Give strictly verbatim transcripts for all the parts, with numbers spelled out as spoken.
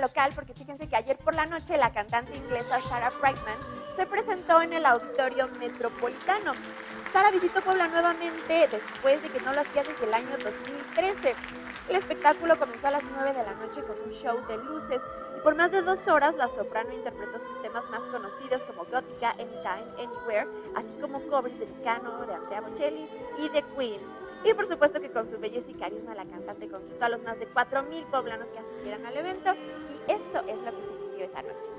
local, porque fíjense que ayer por la noche la cantante inglesa Sarah Brightman se presentó en el Auditorio Metropolitano. Sarah visitó Puebla nuevamente después de que no lo hacía desde el año dos mil trece. El espectáculo comenzó a las nueve de la noche con un show de luces y por más de dos horas la soprano interpretó sus temas más conocidos como Gótica, Anytime, Anywhere, así como covers de Mecano, de Andrea Bocelli y de Queen. Y por supuesto que con su belleza y carisma la cantante conquistó a los más de cuatro mil poblanos que asistieron al evento y esto es lo que se vivió esa noche.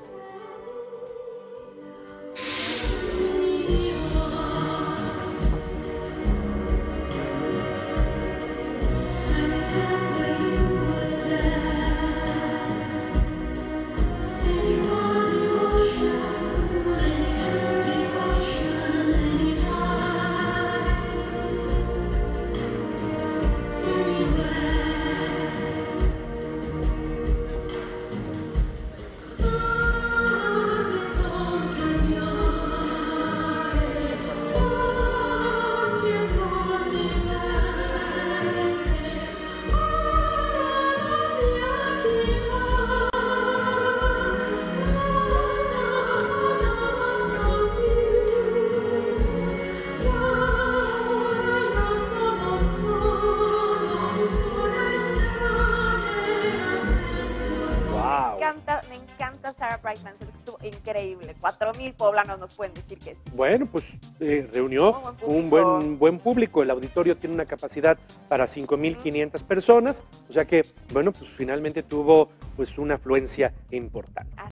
Me encanta, me encanta Sarah Brightman, se estuvo increíble. Cuatro mil poblanos nos pueden decir que sí. Bueno, pues eh, reunió buen un buen, buen público. El auditorio tiene una capacidad para cinco mil quinientas personas, o sea que, bueno, pues finalmente tuvo pues una afluencia importante.